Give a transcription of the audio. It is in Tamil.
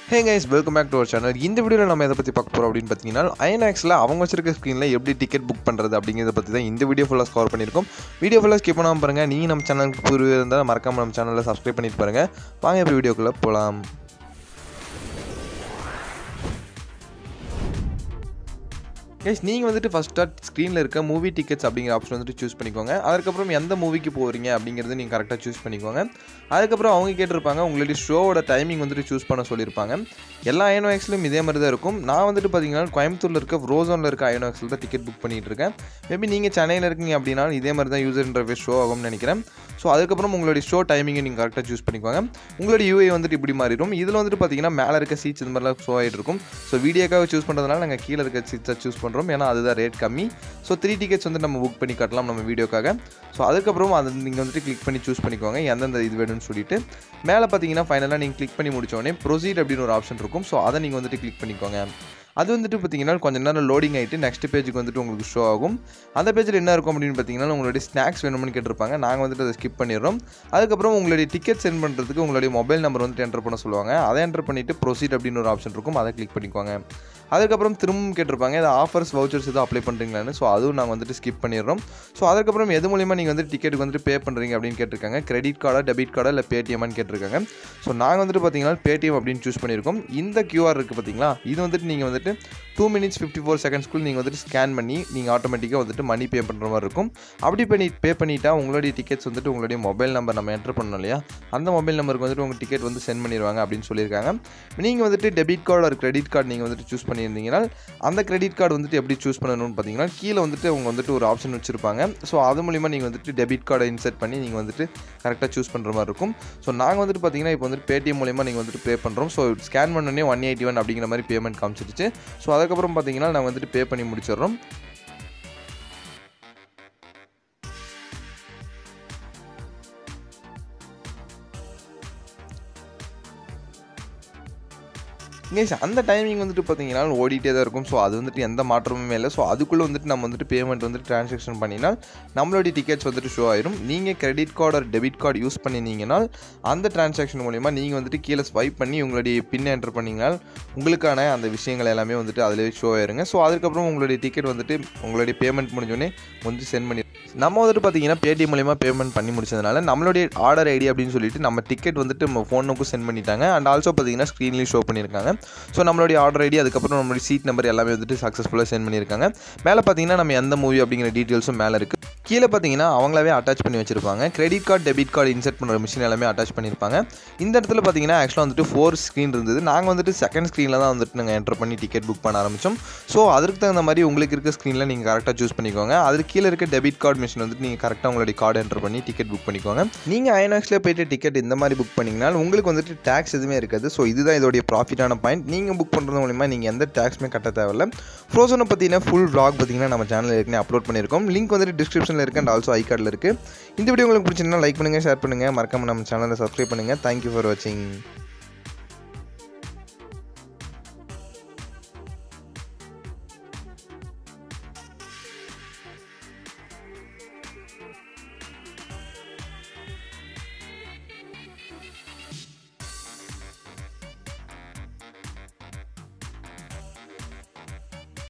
Hey guys, welcome back to our channel. இந்த வீடியோல நம்ம எதை பத்தி பார்க்க போறோம் அப்படினு பாத்தீங்கன்னா INOXல அவங்க வச்சிருக்க ஸ்கிரீன்ல எப்படி டிக்கெட் புக் பண்றது அப்படிங்கறத பத்தி தான் இந்த வீடியோ ஃபுல்லா கவர் பண்ணிருக்கோம். வீடியோ ஃபுல்லா ஸ்கிப் பண்ணாம பாருங்க. நீங்க நம்ம சேனலுக்கு புதுசா இருந்தா மறக்காம நம்ம சேனலை சப்ஸ்கிரைப் பண்ணிட்டு பாருங்க. வாங்க இப்போ வீடியோக்குள்ள போலாம். Guys, நீங்க வந்துட்டு ஃபர்ஸ்ட் ஸ்கிரீன்ல இருக்க மூவி டிக்கெட்ஸ் அப்படிங்கற ஆப்ஷன் வந்துட்டு சூஸ் பண்ணிக்கோங்க. அதுக்கு அப்புறம் எந்த மூவிக்கு போறீங்க அப்படிங்கறது நீங்க கரெக்ட்டா சூஸ் பண்ணிக்கோங்க. அதுக்கு அப்புறம் அவங்க கேட்டிருப்பாங்க உங்களுடைய ஷோவோட டைமிங் வந்துட்டு சூஸ் பண்ண சொல்லிருப்பாங்க. எல்லா INOXலயும் இதே மாதிரி தான் இருக்கும். நான் வந்துட்டு பாத்தீங்கன்னா கோயம்புத்தூர்ல இருக்க ரோசோன்ல இருக்க INOXல தான் டிக்கெட் புக் பண்ணிட்டு இருக்கேன். மேபி நீங்க சென்னையில இருக்கீங்க அப்படினா இதே மாதிரி தான் யூசர் இன்டர்ஃபேஸ் ஷோ ஆகும்னு நினைக்கிறேன். சோ அதுக்கு அப்புறம் உங்களுடைய ஷோ டைமிங்கை நீங்க கரெக்ட்டா சூஸ் பண்ணிக்கோங்க. உங்களுடைய UI வந்துட்டு இப்படி மாறிடும். இதுல வந்துட்டு பாத்தீங்கன்னா மேல இருக்க சீட்ஸ் இந்த மாதிரிலாம் ஷோ ஆயிட்டு இருக்கும். சோ வீடியோக்காக சூஸ் பண்றதுனால நாங்க கீழ இருக்க சீட்ஸை சூஸ் பண்றோம். ஏன்னா அதுதான் ரேட் கம்மி. ஸோ 3 டிக்கெட்ஸ் வந்து நம்ம புக் பண்ணி காட்டலாம் நம்ம வீடியோக்காக. ஸோ அதுக்கப்புறம் அதை நீங்கள் வந்துட்டு கிளிக் பண்ணி சூஸ் பண்ணிக்கோங்க எந்தெந்த இது வேணும்னு சொல்லிட்டு. மேலே பார்த்தீங்கன்னா ஃபைனலாக நீங்கள் கிளிக் பண்ணி முடிச்சோடனே ப்ரொசீட் அப்படின்னு ஒரு ஆப்ஷன் இருக்கும். ஸோ அதை நீங்கள் வந்துட்டு கிளிக் பண்ணிக்கோங்க. அது வந்துட்டு பார்த்தீங்கன்னா கொஞ்சம் நேரம் லோடிங் ஆகிட்டு நெக்ஸ்ட் பேஜுக்கு வந்துட்டு உங்களுக்கு ஷோ ஆகும். அந்த பேஜில் என்ன இருக்கும் அப்படின்னு பார்த்தீங்கன்னா உங்களுடைய ஸ்நாக்ஸ் வேணும்னு கேட்டிருப்பாங்க. நாங்கள் வந்துட்டு அதை ஸ்கிப் பண்ணிடுறோம். அதுக்கப்புறம் உங்களுடைய டிக்கெட் சென்ட் பண்ணுறதுக்கு உங்களுடைய மொபைல் நம்பர் வந்துட்டு என்டர் பண்ண சொல்லுவாங்க. அதை என்டர் பண்ணிவிட்டு ப்ரொசீட் அப்படின்னு ஒரு ஆப்ஷன் இருக்கும். அதை கிளிக் பண்ணிக்கோங்க. அதுக்கப்புறம் திரும்பவும் கேட்டிருப்பாங்க இது ஆஃபர்ஸ் வவுச்சர்ஸ் எதுவும் அப்ளை பண்ணுறீங்களான்னு. ஸோ அதுவும் நாங்கள் வந்துட்டு ஸ்கிப் பண்ணிடுறோம். ஸோ அதுக்கப்புறம் எது மூலியமாக நீங்கள் வந்து டிக்கெட்டுக்கு வந்துட்டு பே பண்ணுறீங்க அப்படின்னு கேட்டிருக்காங்க. கிரெடிட் கார்டா டெபிட் கார்டா இல்லை பேடிஎம்னு கேட்டிருக்காங்க. ஸோ நாங்கள் வந்துட்டு பார்த்தீங்கன்னா பேடிஎம் அப்படின்னு சூஸ் பண்ணியிருக்கோம். இந்த QR இருக்குது பார்த்தீங்களா, இது வந்துட்டு நீங்கள் வந்துட்டு 2 minutes 54 secondsக்குள்ள நீங்கள் வந்துட்டு ஸ்கேன் பண்ணி நீங்கள் ஆட்டோமேட்டிக்காக வந்துட்டு மணி பே பண்ணுற மாதிரி இருக்கும். அப்படி பே பண்ணிட்டா உங்களுடைய டிக்கெட்ஸ் வந்துட்டு உங்களுடைய மொபைல் நம்பர் நம்ம என்டர் பண்ணோம் இல்லையா, அந்த மொபைல் நம்பருக்கு வந்துட்டு உங்கள் டிக்கெட் வந்து சென்ட் பண்ணிடுவாங்க அப்படின்னு சொல்லியிருக்காங்க. நீங்கள் வந்துட்டு டெபிட் கார்டு ஒரு கிரெடிட் கார்டு நீங்கள் வந்துட்டு சூஸ் பண்ணியிருந்தீங்கன்னா அந்த கிரெடிட் கார்டு வந்துட்டு எப்படி சூஸ் பண்ணணும்னு பார்த்தீங்கன்னா கீழே வந்துட்டு அவங்க வந்துட்டு ஒரு ஆப்ஷன் வச்சுருப்பாங்க. ஸோ அது மூலிமா நீங்கள் வந்துட்டு டெபிட் கார்டை இன்செர்ட் பண்ணி நீங்கள் வந்துட்டு கரெக்டாக சூஸ் பண்ணுற மாதிரி இருக்கும். ஸோ நாங்கள் வந்துட்டு பார்த்தீங்கன்னா இப்போ வந்துட்டு பேடிஎம் மூலிமா நீங்கள் வந்துட்டு பே பண்ணுறோம். ஸோ ஸ்கேன் பண்ணோடனே 181 அப்படிங்கிற மாதிரி பேமெண்ட் காமிச்சிருச்சு. ஸோ அதுக்கப்புறம் பார்த்தீங்கன்னா நாங்கள் வந்துட்டு பே பண்ணி முடிச்சிடுறோம். அந்த டைமிங் வந்துட்டு பார்த்தீங்கன்னா ஓடிட்டே தான் இருக்கும். ஸோ அது வந்துட்டு எந்த மாற்றமுமே இல்லை. ஸோ அதுக்குள்ளே வந்துட்டு நம்ம வந்துட்டு பேமெண்ட் வந்துட்டு ட்ரான்சாக்ஷன் பண்ணினால் நம்மளுடைய டிக்கெட்ஸ் வந்துட்டு ஷோ ஆயிரும். நீங்கள் கிரெடிட் கார்டு ஒரு டெபிட் கார்டு யூஸ் பண்ணினீங்கன்னா அந்த ட்ரான்சாக்ஷன் மூலிமா நீங்கள் வந்துட்டு கீழே ஸ்வைப் பண்ணி உங்களுடைய பின் என்டர் பண்ணிங்கனால் உங்களுக்கான அந்த விஷயங்கள் எல்லாமே வந்துட்டு அதிலே ஷோ ஆயிருங்க. ஸோ அதுக்கப்புறம் உங்களுடைய டிக்கெட் வந்துட்டு உங்களுடைய பேமெண்ட் முடிஞ்சோடனே வந்து சென்ட் பண்ணி நம்ம வந்துட்டு பார்த்தீங்கன்னா பேடிஎம் மூலிமா பேமெண்ட் பண்ணி முடிச்சதுனால நம்மளுடைய ஆர்டர் ஐடி அப்படின்னு சொல்லிட்டு நம்ம டிக்கெட் வந்துட்டு நம்ம ஃபோனுக்கும் சென்ட் பண்ணிட்டாங்க. அண்ட் ஆல்சோ பார்த்தீங்கன்னா ஸ்க்ரீன்லேயும் ஷோ பண்ணியிருக்காங்க. ஸோ நம்மளுடைய ஆர்டர் ஐடி அதுக்கப்புறம் நம்மளுடைய சீட் நம்பர் எல்லாமே வந்துட்டு சக்ஸஸ்ஃபுல்லாக சென்ட் பண்ணியிருக்காங்க. மேலே பார்த்தீங்கன்னா நம்ம எந்த மூவி அப்படிங்கிற டீட்டெயில்ஸும் மேலே இருக்குது. கீழே பார்த்தீங்கன்னா அவங்களாவே அட்டாச் பண்ணி வச்சிருப்பாங்க. Credit card debit card insert பண்ணுற மிஷின் எல்லாமே அட்டாச் பண்ணியிருப்பாங்க. இந்த இடத்துல பார்த்தீங்கன்னா ஆக்சுவலாக வந்துட்டு 4 ஸ்க்ரீன் இருந்தது. நாங்கள் வந்துட்டு செகண்ட் ஸ்க்ரீனில் தான் வந்துட்டு நாங்கள் என்டர் பண்ணி டிக்கெட் புக் பண்ண ஆரம்பித்தோம். ஸோ அதற்கு தகுந்த மாதிரி உங்களுக்கு இருக்க ஸ்க்ரீனில் நீங்கள் கரெக்டாக சூஸ் பண்ணிக்கோங்க. அதுக்கு கீழே இருக்க டெபிட் கார்டு மிஷின் வந்துட்டு நீங்கள் கரெக்டாக உங்களுடைய கார்டு என்டர் பண்ணி டிக்கெட் புக் பண்ணிக்கோங்க. நீங்கள் INOXல போய்ட்டு டிக்கெட் இந்த மாதிரி புக் பண்ணிங்கன்னா உங்களுக்கு வந்துட்டு டேக்ஸ் எதுவுமே இருக்காது. ஸோ இதுதான் இதோடைய ப்ராஃபிட்டான பாயிண்ட். நீங்கள் புக் பண்ணுறது மூலிமா நீங்கள் எந்த டேக்ஸுமே கட்ட தேவையில்லை. ஃப்ரோசனை பற்றின ஃபுல் vlog பார்த்தீங்கன்னா நம்ம சேனலில் ஏற்கனவே அப்லோட் பண்ணியிருக்கோம். லிங்க் வந்துட்டு டிஸ்கிரிப்ஷனில் இருக்குது அண்ட் ஆல்சோ ஐ கார்டில் இருக்குது. இந்த வீடியோ உங்களுக்கு பிடிச்சிருந்தா லைக் பண்ணுங்கள், ஷேர் பண்ணுங்கள், மறக்காம நம்ம சேனலை சப்ஸ்கிரைப் பண்ணுங்கள். தேங்க்யூ ஃபார் வாட்சிங்.